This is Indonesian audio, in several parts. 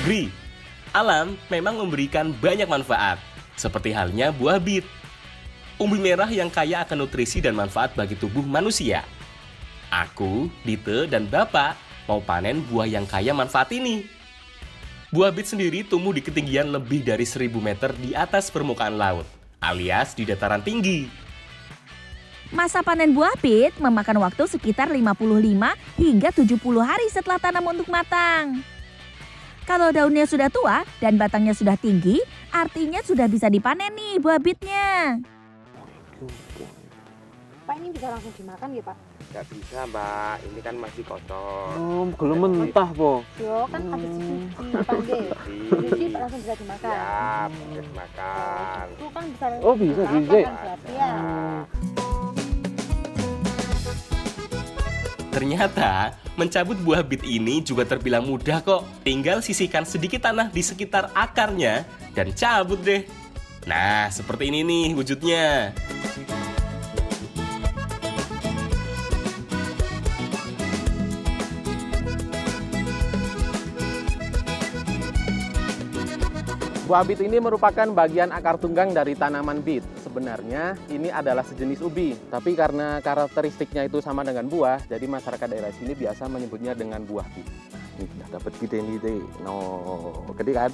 negeri. Alam memang memberikan banyak manfaat, seperti halnya buah bit. Umbi merah yang kaya akan nutrisi dan manfaat bagi tubuh manusia. Aku, Dite, dan Bapak mau panen buah yang kaya manfaat ini. Buah bit sendiri tumbuh di ketinggian lebih dari 1000 meter di atas permukaan laut, alias di dataran tinggi. Masa panen buah bit memakan waktu sekitar 55 hingga 70 hari setelah tanam untuk matang. Kalau daunnya sudah tua dan batangnya sudah tinggi, artinya sudah bisa dipanen nih buah bitnya. Pak, ini bisa langsung dimakan ya Pak? Nggak bisa Mbak, ini kan masih kotor. Belum mentah po. Yo, kan ada simpan deh. Jadi langsung bisa dimakan. Ya, bisa dimakan. Itu kan bisa. Oh, bisa dimakan juga. kan berarti ya. Ternyata, mencabut buah bit ini juga terbilang mudah kok. Tinggal sisihkan sedikit tanah di sekitar akarnya dan cabut deh. Nah, seperti ini nih wujudnya. Buah bit ini merupakan bagian akar tunggang dari tanaman bit. Sebenarnya ini adalah sejenis ubi, tapi karena karakteristiknya itu sama dengan buah, jadi masyarakat daerah sini biasa menyebutnya dengan buah bit. Ini sudah dapat bit ini deh. No, gede kan?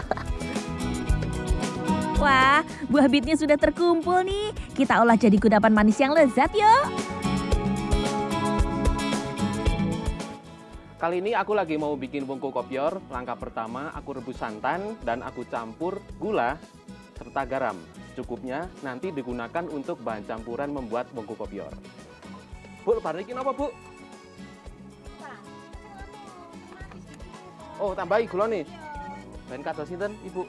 Wah, buah bitnya sudah terkumpul nih. Kita olah jadi kudapan manis yang lezat yuk. Kali ini aku lagi mau bikin bongko kopior. Langkah pertama, aku rebus santan dan aku campur gula serta garam. Cukupnya nanti digunakan untuk bahan campuran membuat bongko kopior. Bu, barikin apa, Bu? Oh, tambahi gula nih. Ben kados sinten, Ibu?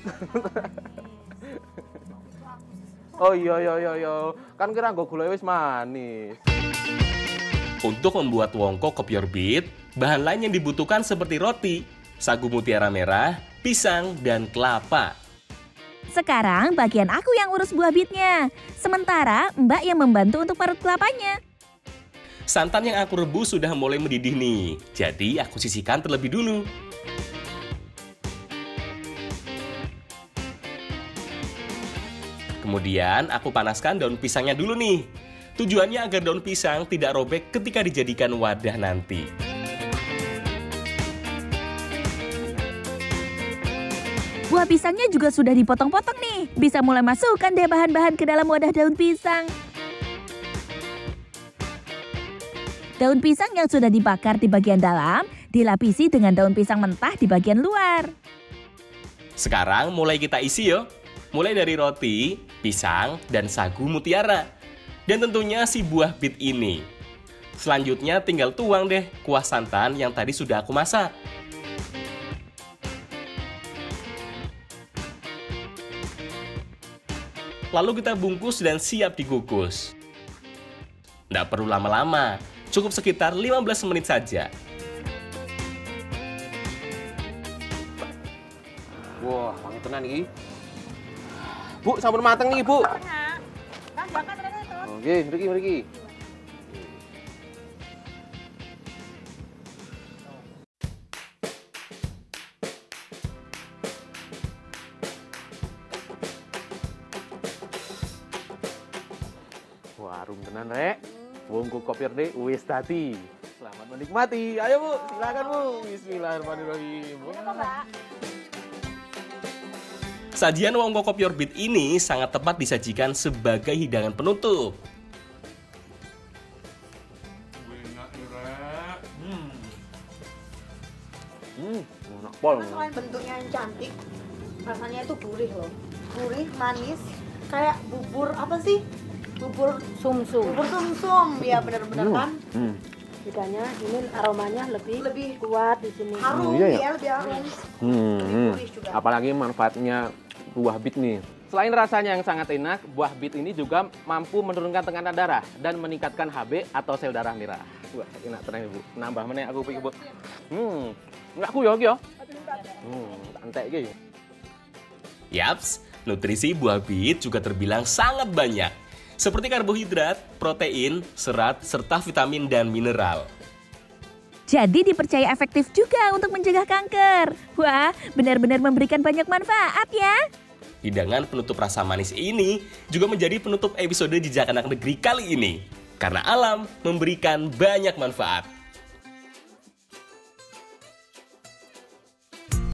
Oh iya. Kan kira nggo gula wis manis. Untuk membuat wongko kopior bit, bahan lain yang dibutuhkan seperti roti, sagu mutiara merah, pisang, dan kelapa. Sekarang bagian aku yang urus buah bitnya. Sementara Mbak yang membantu untuk parut kelapanya. Santan yang aku rebus sudah mulai mendidih nih, jadi aku sisihkan terlebih dulu. Kemudian aku panaskan daun pisangnya dulu nih. Tujuannya agar daun pisang tidak robek ketika dijadikan wadah nanti. Buah pisangnya juga sudah dipotong-potong nih. Bisa mulai masukkan deh bahan-bahan ke dalam wadah daun pisang. Daun pisang yang sudah dibakar di bagian dalam, dilapisi dengan daun pisang mentah di bagian luar. Sekarang mulai kita isi yuk. Mulai dari roti, pisang, dan sagu mutiara. Dan tentunya si buah bit ini. Selanjutnya tinggal tuang deh kuah santan yang tadi sudah aku masak. Lalu kita bungkus dan siap dikukus. Nggak perlu lama-lama, cukup sekitar 15 menit saja. Wah, wangi tenan iki. Bu, sampun mateng nih, Bu. Oke, mriki. Wah, harum tenan, Rek. Bongko kopior deh wis dadi. Selamat menikmati. Ayo, Bu, silakan, Bu. Bismillahirrahmanirrahim. Sajian wongko kopior bit ini sangat tepat disajikan sebagai hidangan penutup. Enak pol. Selain bentuknya yang cantik, rasanya itu gurih loh. Gurih, manis, kayak bubur apa sih? Bubur sumsum. Bubur sumsum, ya benar-benar kan. Bedanya ini aromanya lebih kuat di sini. Harum iya ya? ya, lebih harum. Lebih gurih juga. Apalagi manfaatnya buah bit nih. Selain rasanya yang sangat enak, buah bit ini juga mampu menurunkan tekanan darah dan meningkatkan HB atau sel darah merah. Wah, enak tenan Bu. Nambah meneh aku pikir, Bu. Enggak ku yo iki yo. Tak entek iki. Yaps, nutrisi buah bit juga terbilang sangat banyak. Seperti karbohidrat, protein, serat, serta vitamin dan mineral. Jadi dipercaya efektif juga untuk mencegah kanker. Wah, benar-benar memberikan banyak manfaat ya. Hidangan penutup rasa manis ini juga menjadi penutup episode Jejak Anak Negeri kali ini. Karena alam memberikan banyak manfaat.